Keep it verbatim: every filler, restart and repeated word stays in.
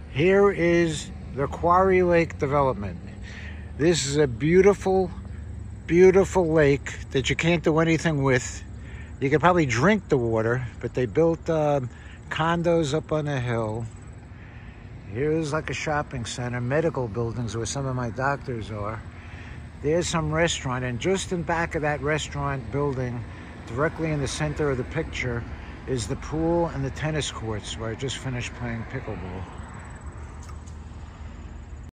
Here is the Quarry Lake development. This is a beautiful, beautiful lake that you can't do anything with. You could probably drink the water, but they built uh, condos up on a hill. Here's like a shopping center, medical buildings where some of my doctors are. There's some restaurant, and just in back of that restaurant building, directly in the center of the picture, is the pool and the tennis courts where I just finished playing pickleball.